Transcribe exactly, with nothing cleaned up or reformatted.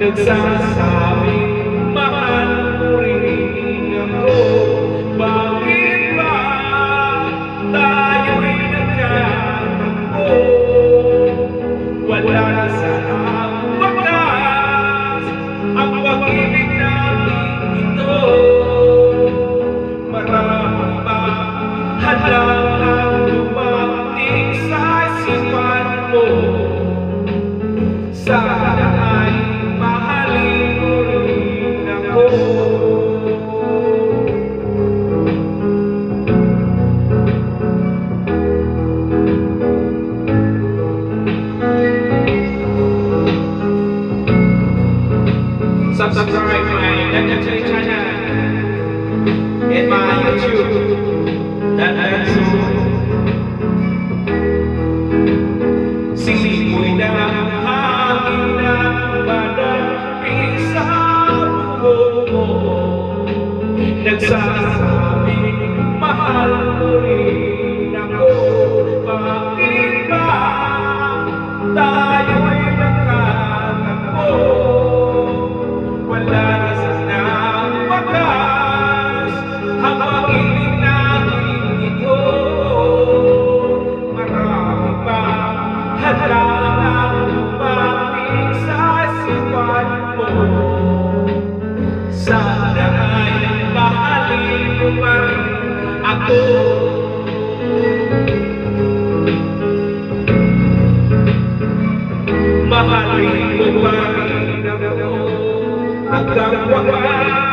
nagsasabing mahal mo rin ako. Bakit ba tayo'y nagkatagpo? Wala na sanang wakas ang pag-ibig natin ito. Marami pa hadlang ang dumating sa isipan mo. Sana ay mahalin mo rin ako. Subscribe my Legendary channel and my YouTube. That that's so. Singing mo'y nahangin na madapin sa buhok mo. Nagsasabing mahal mo rin ako. Bakit ba tayo'y nagkatagpo? Wala na sanang wakas ang pag-ibig natin ito. Marami pa hadlang ang dumating sa isipan mo. Sana ay mahalin mo pa rin ako. Mahalin mo pa rin ako hanggang wakas.